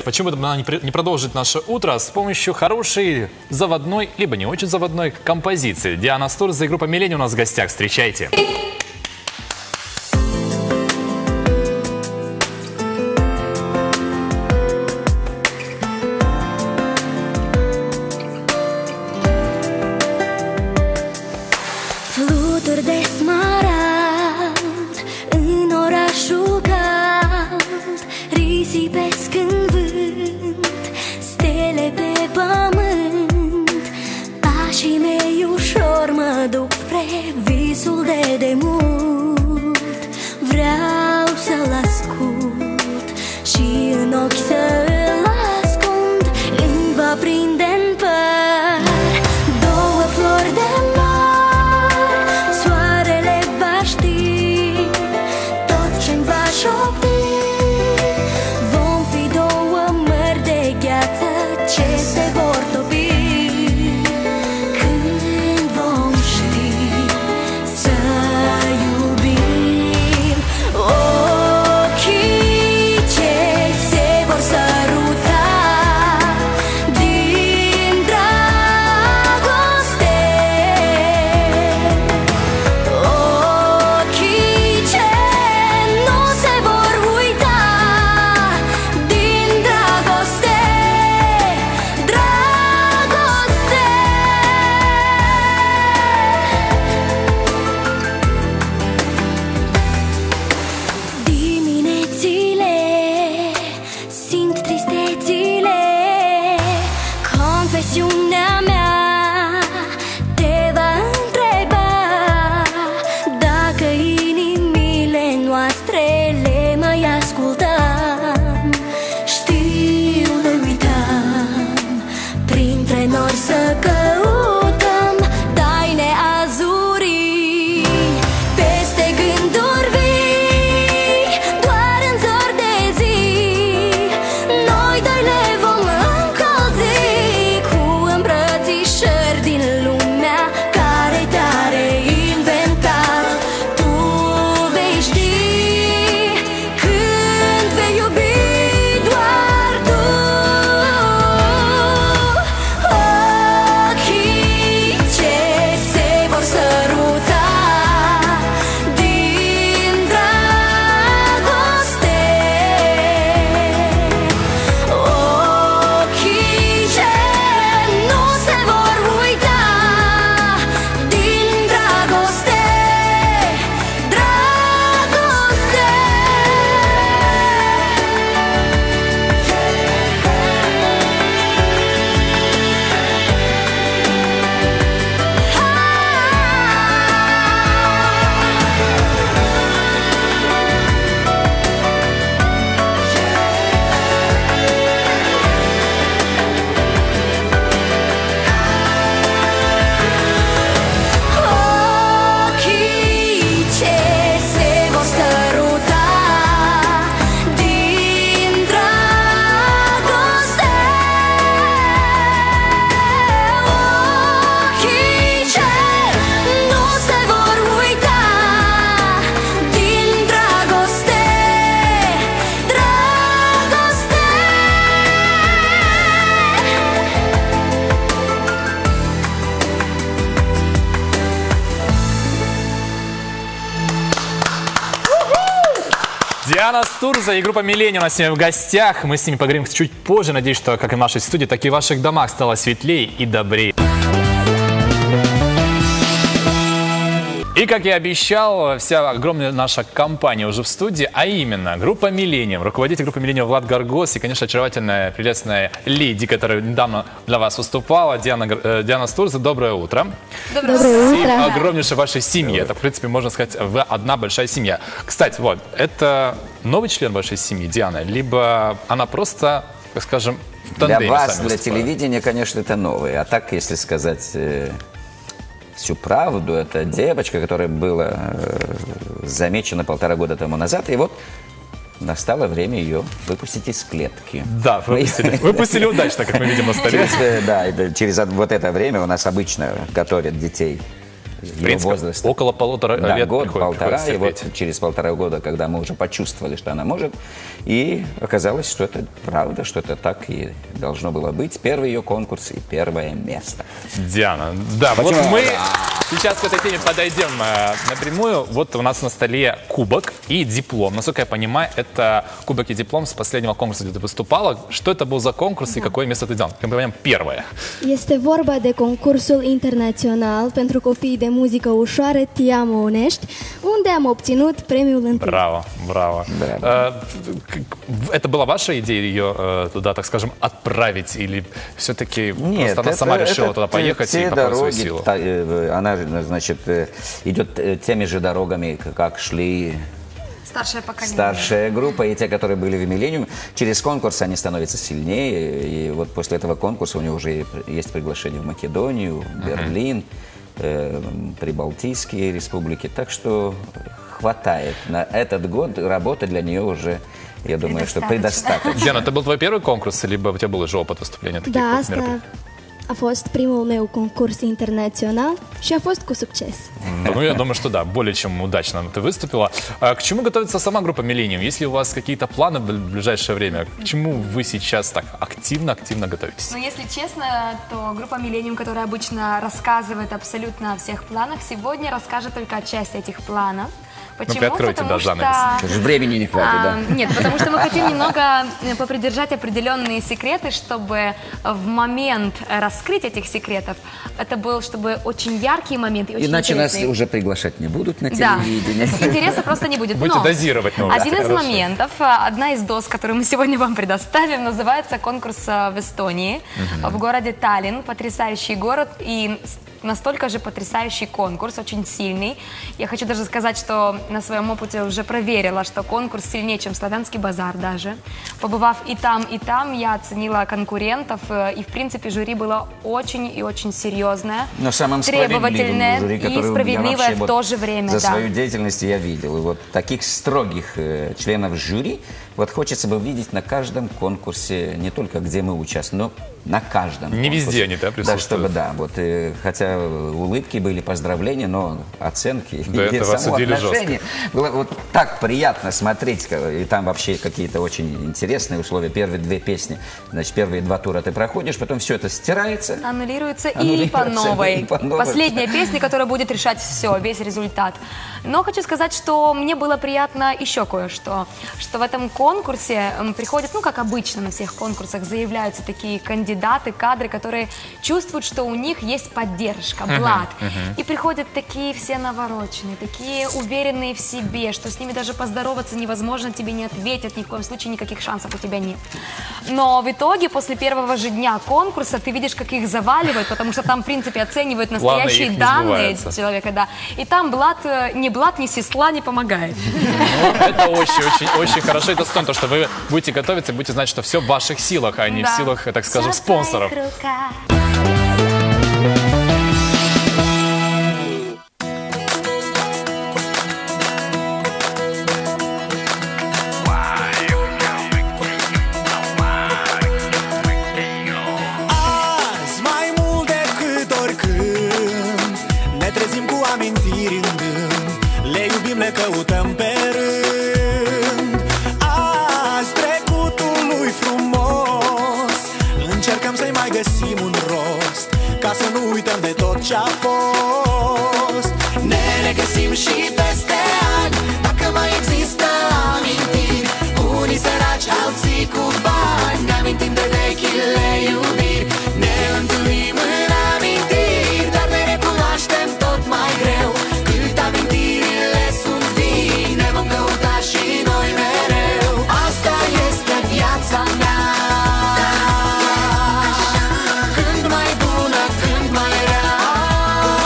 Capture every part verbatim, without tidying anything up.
почему бы она не продолжить наше утро с помощью хорошей заводной, либо не очень заводной композиции. Диана Стурза и группа «Миллениум» у нас в гостях. Встречайте. Fluturi de smarald în orașul cald, risipesc în vânt stele pe pământ. Pașii mei ușor mă duc spre visul de demult. Vreau să-l ascult și în ochi să-l ascund. Îmi va prinde în păr două flori de Диана Стурза и группа «Миллениум» у нас сегодня в гостях. Мы с ними поговорим чуть позже. Надеюсь, что, как и в нашей студии, так и в ваших домах стало светлее и добрее. И, как я обещал, вся огромная наша компания уже в студии, а именно группа «Миллениум», руководитель группы «Миллениум» Влад Горгос и, конечно, очаровательная, прелестная леди, которая недавно для вас выступала, Диана, э, Диана Стурза. Доброе утро. Доброе утро. И огромнейшей вашей семьи. Это, в принципе, можно сказать, вы одна большая семья. Кстати, вот, это новый член вашей семьи, Диана, либо она просто, так скажем, в тандеме для вас, с вами для выступает? телевидения, конечно, это новый. А так, если сказать э, всю правду, это девочка, которая была э, замечена полтора года тому назад, и вот настало время ее выпустить из клетки. Да, выпустили, выпустили удачно, как мы видим на столе. Через, да, через вот это время у нас обычно готовят детей В принципе, возраста. около полутора Да, лет год, приходит- полтора, приходится и вот терпеть. через полтора года, когда мы уже почувствовали, что она может, и оказалось, что это правда, что это так и должно было быть. Первый ее конкурс и первое место. Диана, да, вот Почему? мы сейчас к этой теме подойдем э, напрямую. Вот у нас на столе кубок и диплом. Насколько я понимаю, это кубок и диплом с последнего конкурса, где ты выступала. Что это был за конкурс и какое место ты заняла? Как мы понимаем, первое. Este vorba de concursul internațional pentru copii de muzică ușoară Tiamo Onești, unde am obținut premiul întâi. Браво, браво. Браво. Э, к- Это была ваша идея ее э, туда, так скажем, отправить? Или все-таки просто она сама решила туда поехать те и попробовать свою дороги, силу? та- э, она, значит, э, идет э, теми же дорогами, к- как шли Старшее поколение. старшая группа и те, которые были в «Миллениуме». Через конкурс они становятся сильнее. И вот после этого конкурса у него уже есть приглашение в Македонию, Берлин, э, Прибалтийские республики. Так что хватает. На этот год работы для нее уже, я думаю, что предостаточно. Диана, это был твой первый конкурс, либо у тебя был уже опыт выступления таких Da, вот asta мероприятий? a fost primul meu concurs internațional și a fost cu succes. Ну, я думаю, что да, более чем удачно ты выступила. А к чему готовится сама группа «Миллениум»? Есть ли у вас какие-то планы в ближайшее время? К чему вы сейчас так активно-активно готовитесь? Но если честно, то группа «Миллениум», которая обычно рассказывает абсолютно о всех планах, сегодня расскажет только о части этих планов. Почему? приоткройте, Потому да, занавес. что... Потому что времени не хватит, да. А, Нет, потому что мы хотим немного э, попридержать определенные секреты, чтобы в момент раскрытия этих секретов это был, чтобы очень яркий момент и очень Иначе нас интересный. уже приглашать не будут на Да, телевидении. интереса просто не будет. Будете Но дозировать, ну, один да, из хорошо. моментов, а, одна из доз, которую мы сегодня вам предоставим, называется конкурс а, в Эстонии, в городе Таллин. Потрясающий город и с- настолько же потрясающий конкурс, очень сильный. Я хочу даже сказать, что на своем опыте уже проверила, что конкурс сильнее, чем Славянский базар даже. Побывав и там, и там, я оценила конкурентов, э, и в принципе жюри было очень и очень серьезное, Но самым справедливым требовательное жюри, и которое я справедливое вообще в вот то же время. за да. свою деятельность я видел. И вот таких строгих э, членов жюри вот хочется бы видеть на каждом конкурсе, не только где мы участвуем, но на каждом Не конкурсе. везде они, да, Да, присутствуют? чтобы, да, вот, э, хотя улыбки были, поздравления, но оценки Да, и это вас само судили отношение. Было вот так приятно смотреть, ка- и там вообще какие-то очень интересные условия. Первые две песни, значит, первые два тура ты проходишь, потом все это стирается. Аннулируется, и Аннулируется, по новой. и по новой. Последняя песня, которая будет решать все, весь результат. Но хочу сказать, что мне было приятно еще кое-что, что в этом конкурсе м, приходят, ну, как обычно на всех конкурсах, заявляются такие кандидаты, кадры, которые чувствуют, что у них есть поддержка, блат. И приходят такие все навороченные, такие уверенные в себе, что с ними даже поздороваться невозможно, тебе не ответят, ни в коем случае никаких шансов у тебя нет. Но в итоге, после первого же дня конкурса, ты видишь, как их заваливают, потому что там, в принципе, оценивают Планы настоящие их не данные сбываются. человека, да. И там блат, э, ни блат, ни сесла не помогает. Ну, это очень-очень-очень хорошо. Это стоит, то, что вы будете готовиться, будете знать, что все в ваших силах, а не в Да. силах, так скажем, спонсоров. Azi mai mult decât oricând ne trezim cu amintiri în gând, le iubim, le căutăm pe rând. Azi trecutul lui frumos încercăm să-i mai găsim un rost, ca să nu uităm de tot ce-a fost. Ne regăsim și peste ani, dacă mai există amintiri, unii săraci, alții cu bani, ne amintim de vechile iubiri. Ne întâlnim în amintiri, dar ne recunoaștem tot mai greu. Cât amintirile sunt vii, ne vom căuta și noi mereu. Asta este viața mea, când mai bună, când mai rea.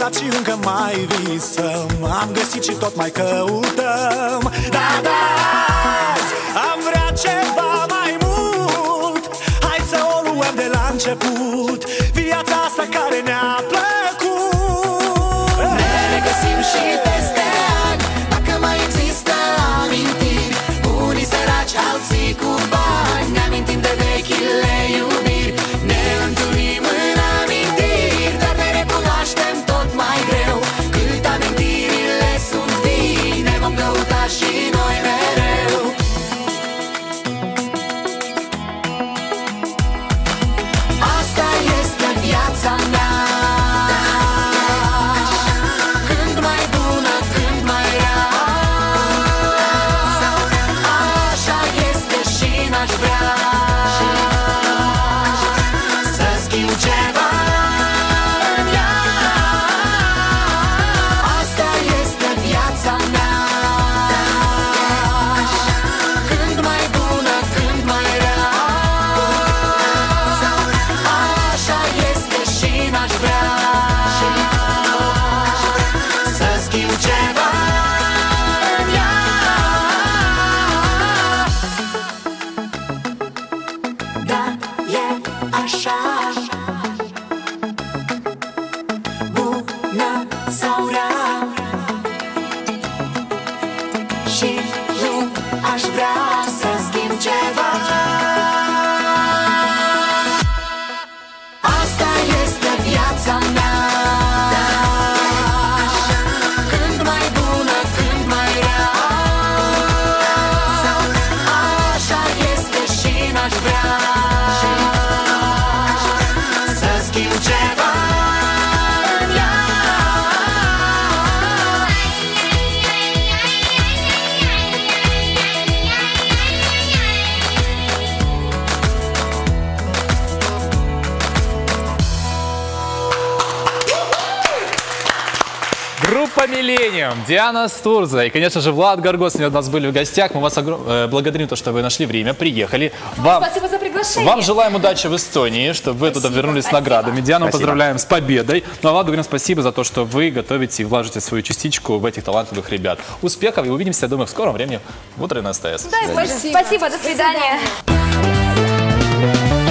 visat și încă mai visăm, am găsit și tot mai căutăm. Da, da, azi am vrea ceva mai mult, hai să o luăm de la început, viața asta care ne-a plăcut. Ne regăsim și peste ani, dacă mai există amintiri, unii săraci, alții cu bani, ne amintim de vechile iubiri, ne întâlnim în amintiri, dar ne recunoaștem tot mai greu, cât amintirile sunt vii, ne vom căuta și noi mereu. Asta este viața mea, când mai bună, când mai rea, așa este și n-aș vrea să schimb ceva în ea. Asta este viața mea, când mai bună, când mai rea, așa este și n-aș vrea să schimb ceva în ea. Da, e așa, bună sau rea, și nu aș vrea să schimb ceva. Asta este viața mea, când mai bună, când mai rea, așa este și n-aș vrea să schimb ceva în ea. Группа «Миллениум», Диана Стурза и, конечно же, Влад Горгос у нас были в гостях. Мы вас огром... э, благодарим, то, что вы нашли время, приехали. Вам... Спасибо за приглашение. Вам желаем удачи в Эстонии, чтобы вы туда вернулись с наградами. Диану Спасибо. поздравляем с победой. Ну а Владу говорим спасибо за то, что вы готовите и вложите свою частичку в этих талантливых ребят. Успехов и увидимся, думаю, в скором времени в «Утро на СТС». Да, спасибо. Спасибо, до свидания.